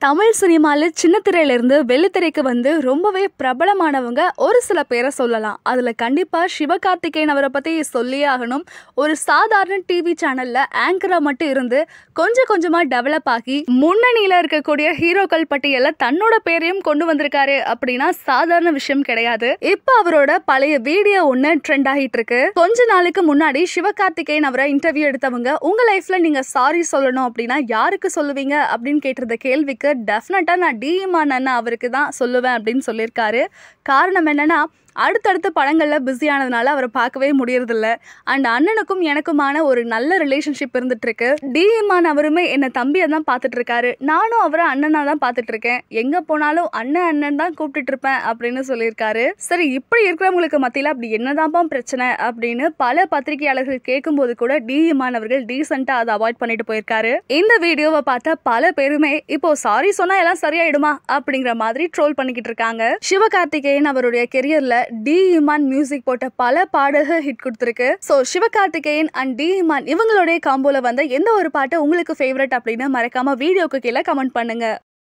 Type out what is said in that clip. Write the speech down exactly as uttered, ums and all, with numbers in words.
தமிழ் சினிமால சின்ன திரையிலிருந்து வெள்ளித்திரைக்கு வந்து ரொம்பவே பிரபலமானவங்க ஒரு சில பேரை சொல்லலாம். அதுல கண்டிப்பா சிவகார்த்திகேயன் அவரை பத்தி சொல்லியே ஆகணும். ஒரு சாதாரண டிவி சேனல்ல ஆங்கரா மட்டும் இருந்து கொஞ்சம் கொஞ்சமா டெவலப் ஆகி முன்னணியில இருக்கக்கூடிய ஹீரோக்கள் பட்டியல தன்னோட பேரையும் கொண்டு வந்திருக்காரு அப்படின்னா சாதாரண விஷயம் கிடையாது. இப்ப அவரோட பழைய வீடியோ ஒண்ணு ட்ரெண்ட் ஆகிட்டு இருக்கு. கொஞ்ச நாளுக்கு முன்னாடி சிவகார்த்திகேயன் அவரை இன்டர்வியூ எடுத்தவங்க உங்க லைஃப்ல நீங்க சாரி சொல்லணும் அப்படின்னா யாருக்கு சொல்லுவீங்க அப்படின்னு கேட்டிருந்த கேள்விக்கு டெஃபினட்டா நான் டி இமான் அண்ணா அவருக்கு தான் சொல்லுவேன் அப்படின்னு சொல்லியிருக்காரு. காரணம் என்னன்னா அடுத்தடுத்த படங்கள்ல பிஸியானதுனால அவரை பார்க்கவே முடியறதில்ல. அண்ட் அண்ணனுக்கும் எனக்குமான ஒரு நல்ல ரிலேஷன்ஷிப் இருந்துட்டு இருக்கு. டி இமான் அவருமே என்ன தம்பியை தான் பார்த்துட்டு இருக்காரு. நானும் அவரை அண்ணனா தான் பார்த்துட்டு இருக்கேன். எங்க போனாலும் அண்ணன் அண்ணன் தான் கூப்பிட்டுட்டு இருப்பேன் அப்படின்னு சொல்லியிருக்காரு. சரி, இப்படி இருக்கிறவங்களுக்கு மத்தியில அப்படி என்னதான்ப்பா பிரச்சனை அப்படின்னு பல பத்திரிகையாளர்கள் கேட்கும்போது கூட டி இமான் அவர்கள் டீசெண்டா அதை அவாய்ட் பண்ணிட்டு போயிருக்காரு. இந்த வீடியோவை பார்த்த பல பேருமே இப்போ சாரி சொன்னா எல்லாம் சரியாயிடுமா அப்படிங்கிற மாதிரி ட்ரோல் பண்ணிக்கிட்டு இருக்காங்க. சிவகார்த்திகேயன் அவருடைய கெரியர்ல டி இமான் மியூசிக் போட்ட பல பாடல்கள் ஹிட் கொடுத்திருக்கு. So Sivakarthikeyan and D Imman இவங்களுடைய காம்போல வந்த எந்த ஒரு பாட்டு உங்களுக்கு ஃபேவரட் அப்படின்னு மறக்காம வீடியோக்கு கீழே கமெண்ட் பண்ணுங்க.